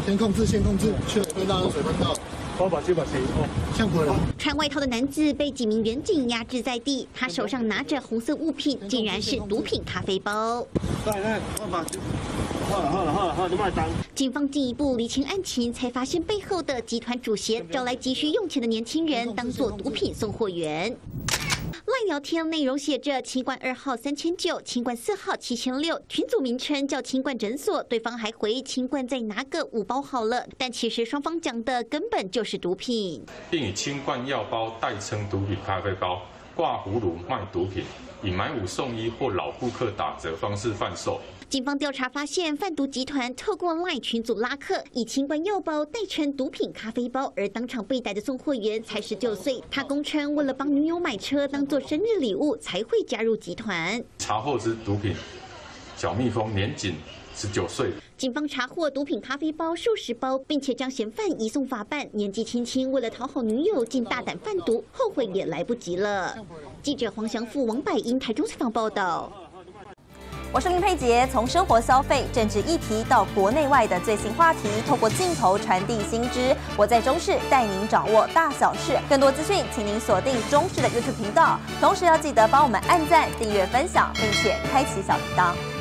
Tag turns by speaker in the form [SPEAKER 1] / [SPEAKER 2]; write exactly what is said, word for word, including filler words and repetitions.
[SPEAKER 1] 先控制，先控制，去水分到，水分到。
[SPEAKER 2] 我把这把谁哦，
[SPEAKER 1] 像鬼了。
[SPEAKER 3] 穿外套的男子被几名员警压制在地，他手上拿着红色物品，竟然是毒品咖啡包。
[SPEAKER 2] 来来，我把，好了好了好了好了，你卖单。
[SPEAKER 3] 警方进一步厘清案情，才发现背后的集团主嫌招来急需用钱的年轻人，当作毒品送货员。 赖聊天内容写着清冠二号三千九，清冠四号七千六，群组名称叫清冠诊所，对方还回清冠再拿个五包好了，但其实双方讲的根本就是毒品，
[SPEAKER 4] 并以清冠药包代称毒品咖啡包，挂葫芦卖毒品，以买五送一或老顾客打折方式贩售。
[SPEAKER 3] 警方调查发现，贩毒集团透过赖群组拉客，以清冠药包代称毒品咖啡包，而当场被逮的送货员才十九岁。他供称，为了帮女友买车当做生日礼物，才会加入集团。
[SPEAKER 4] 查获之毒品小蜜蜂年仅十九岁。
[SPEAKER 3] 警方查获毒品咖啡包数十包，并且将嫌犯移送法办。年纪轻轻，为了讨好女友，竟大胆贩毒，后悔也来不及了。记者黄祥富、王百英台中采访报道。
[SPEAKER 5] 我是林佩杰，从生活消费、政治议题到国内外的最新话题，透过镜头传递新知。我在中视带您掌握大小事，更多资讯，请您锁定中视的 YouTube 频道。同时要记得帮我们按赞、订阅、分享，并且开启小铃铛。